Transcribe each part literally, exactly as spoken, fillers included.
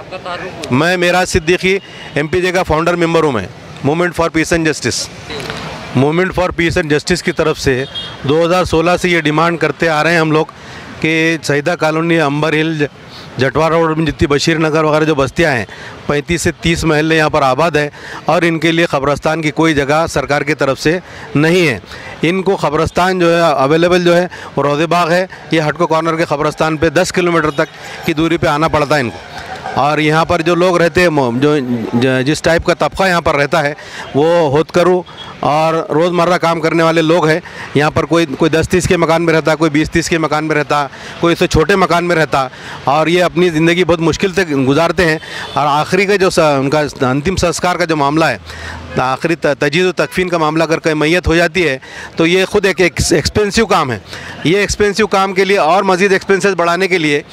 आपका ताल्लुक? मैं मेराज सिद्दीकी एमपीजे का फाउंडर मेंबर हूँ। मैं movement for peace and justice movement for peace and justice की तरफ से दो हज़ार सोलह से ये डिमांड करते आ रहे हैं हम लोग कि सईदा कॉलोनी, अंबर हिल, जटवा रोड में जितनी बशीर नगर वगैरह जो बस्तियां हैं, पैंतीस से तीस महल्ले यहाँ पर आबाद है और इनके लिए क़ब्रस्तान की कोई जगह सरकार की तरफ से नहीं है। इनको क़ब्रस्तान जो है अवेलेबल जो है वो रोज़े बाग है। ये हटको कॉर्नर के क़ब्रस्तान पे दस किलोमीटर तक की दूरी पे आना पड़ता है इनको। और यहाँ पर जो लोग रहते हैं, जो जिस टाइप का तबका यहाँ पर रहता है वो होतकरू और रोज़मर्रा काम करने वाले लोग हैं। यहाँ पर कोई कोई दस तीस के मकान में रहता, कोई बीस तीस के मकान में रहता, कोई इससे छोटे मकान में रहता और ये अपनी ज़िंदगी बहुत मुश्किल से गुजारते हैं। और आखिरी का जो उनका अंतिम संस्कार का जो मामला है, आखिरी तजीज़ व तकफ़ीन का मामला अगर कोई मैयत हो जाती है तो ये ख़ुद एक एक्सपेंसिव काम है। ये एक्सपेंसिव काम के लिए और मज़ीद एक्सपेंसेस बढ़ाने के लिए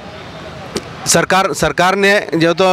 सरकार सरकार ने जो तो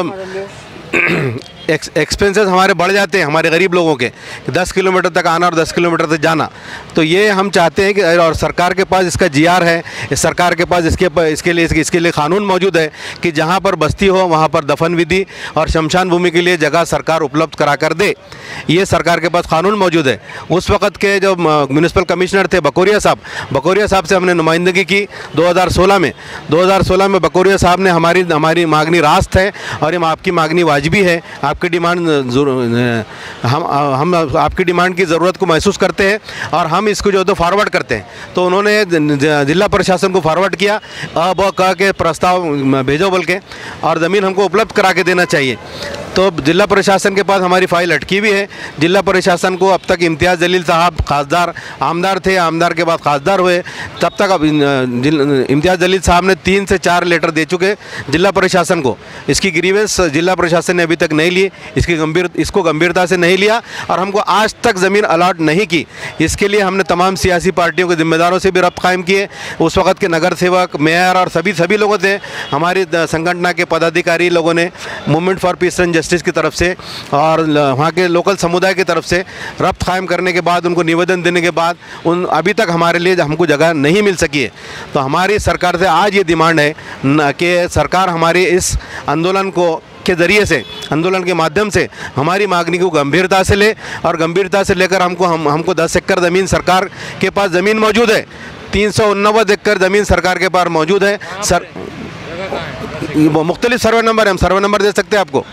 एक्सपेंसेस हमारे बढ़ जाते हैं, हमारे गरीब लोगों के, दस किलोमीटर तक आना और दस किलोमीटर तक जाना। तो ये हम चाहते हैं कि और सरकार के पास इसका जी आर है, सरकार के पास इसके इसके लिए इसके लिए कानून मौजूद है कि जहाँ पर बस्ती हो वहाँ पर दफन विधि और शमशान भूमि के लिए जगह सरकार उपलब्ध करा कर दे। ये सरकार के पास कानून मौजूद है। उस वक़्त के जो म्यूनसिपल कमिश्नर थे बकोरिया साहब, बकोरिया साहब से हमने नुमाइंदगी की दो हज़ार सोलह में दो हज़ार सोलह में बकोरिया साहब ने हमारी हमारी मांगनी रास्त है और हम आपकी मांगनी वाजिबी है, आपकी डिमांड हम हम आपकी डिमांड की ज़रूरत को महसूस करते हैं और हम इसको जो तो फॉरवर्ड करते हैं। तो उन्होंने ज़िला प्रशासन को फॉरवर्ड किया, अब कह के प्रस्ताव भेजो बोल के, और ज़मीन हमको उपलब्ध करा के देना चाहिए। तो जिला प्रशासन के पास हमारी फ़ाइल अटकी हुई है। जिला प्रशासन को अब तक इम्तियाज़ जलील साहब खासदार आमदार थे, आमदार के बाद खासदार हुए, तब तक अब इम्तियाज़ जलील साहब ने तीन से चार लेटर दे चुके जिला प्रशासन को। इसकी ग्रीवेंस जिला प्रशासन ने अभी तक नहीं ली, इसकी गंभीर इसको गंभीरता से नहीं लिया और हमको आज तक ज़मीन अलॉट नहीं की। इसके लिए हमने तमाम सियासी पार्टियों के जिम्मेदारों से भी रब्त कायम किए। उस वक़्त के नगर सेवक, मेयर और सभी सभी लोगों थे, हमारी संगठन के पदाधिकारी लोगों ने movement for peace and justice की तरफ से और वहाँ के लोकल समुदाय की तरफ से रब्त कायम करने के बाद, उनको निवेदन देने के बाद उन अभी तक हमारे लिए हमको जगह नहीं मिल सकी है। तो हमारी सरकार से आज ये डिमांड है कि सरकार हमारे इस आंदोलन को के ज़रिए से, आंदोलन के माध्यम से हमारी मांगनी को गंभीरता से ले और गंभीरता से लेकर हमको हम हमको दस एकड़ ज़मीन सरकार के पास ज़मीन मौजूद है। तीन सौ उन्नबे एकड़ ज़मीन सरकार के पास मौजूद है। सर मुख्तलिफ सर्वे नंबर है, हम सर्वे नंबर दे सकते हैं आपको,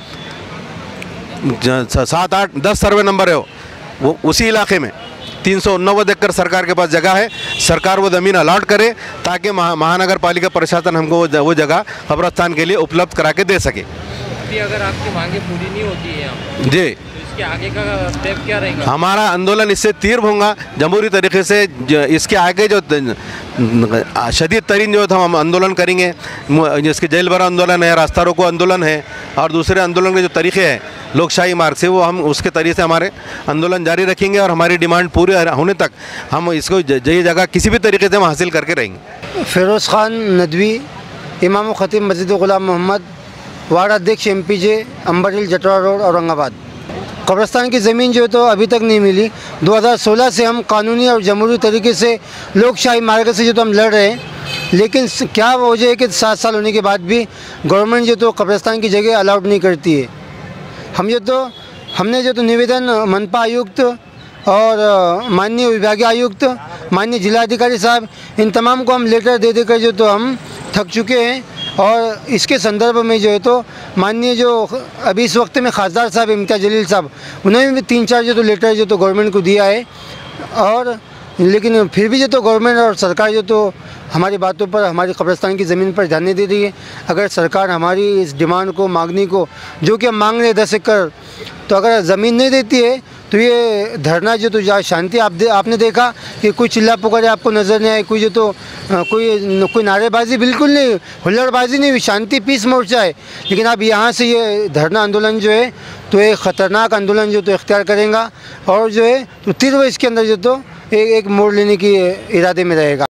सात आठ दस सर्वे नंबर है वो, वो उसी इलाके में तीन सौ उन्नबे एकड़ सरकार के पास जगह है। सरकार वो ज़मीन अलॉट करे ताकि महा महानगर पालिका प्रशासन हमको वो जगह कब्रस्तान के लिए उपलब्ध करा के दे सके। अगर आपकी मांगे पूरी नहीं होती है यहाँ जी, तो इसके आगे का स्टेप क्या रहेगा? हमारा आंदोलन इससे तीव्र होगा जमहूरी तरीके से। इसके आगे जो शदीद तरीन जो हम आंदोलन करेंगे, जिसके जेल भरा आंदोलन है, रास्ता रोको आंदोलन है और दूसरे आंदोलन के जो तरीक़े हैं लोकशाही मार्ग से, वो हम उसके तरीके से हमारे आंदोलन जारी रखेंगे और हमारी डिमांड पूरी होने तक हम इसको ये जगह किसी भी तरीके से हम हासिल करके रहेंगे। फिरोज़ खान नदवी, इमाम ख़तीब मस्जिद ग़ुलाम मोहम्मद, वार्ड अध्यक्ष M P J, Ambar Hill, Jatwa Road, Aurangabad. कब्रस्तान की ज़मीन जो तो अभी तक नहीं मिली। दो हज़ार सोलह से हम कानूनी और जमहूरी तरीके से लोकशाही मार्ग से जो तो हम लड़ रहे हैं, लेकिन क्या वजह है कि सात साल होने के बाद भी गवर्नमेंट जो तो कब्रस्तान की जगह अलाउड नहीं करती है। हम जो तो हमने जो तो निवेदन मनपा आयुक्त और माननीय विभागीय आयुक्त, माननीय जिलाधिकारी साहब, इन तमाम को हम लेटर दे देकर जो तो हम थक चुके हैं। और इसके संदर्भ में जो है तो माननीय जो अभी इस वक्त में खासदार साहब इम्तियाज़ जलील साहब, उन्होंने भी तीन चार जो तो लेटर जो तो गवर्नमेंट को दिया है, और लेकिन फिर भी जो तो गवर्नमेंट और सरकार जो तो हमारी बातों पर, हमारी कब्रिस्तान की ज़मीन पर ध्यान नहीं दे रही है। अगर सरकार हमारी इस डिमांड को, मांगनी को, जो कि हम मांग रहे दस एकड़, तो अगर ज़मीन नहीं देती है तो ये धरना जो तो जहाँ शांति आप दे, आपने देखा कि कोई चिल्ला पुकारे आपको नज़र नहीं आए, कोई जो तो कोई कोई नारेबाजी बिल्कुल नहीं, हुल्लड़बाजी नहीं, शांति पीस मोर्चा है। लेकिन अब यहाँ से ये धरना आंदोलन जो है तो एक ख़तरनाक आंदोलन जो तो इख्तियार करेगा और जो है तो तीव्र इसके अंदर जो तो एक एक मोड़ लेने की इरादे में रहेगा।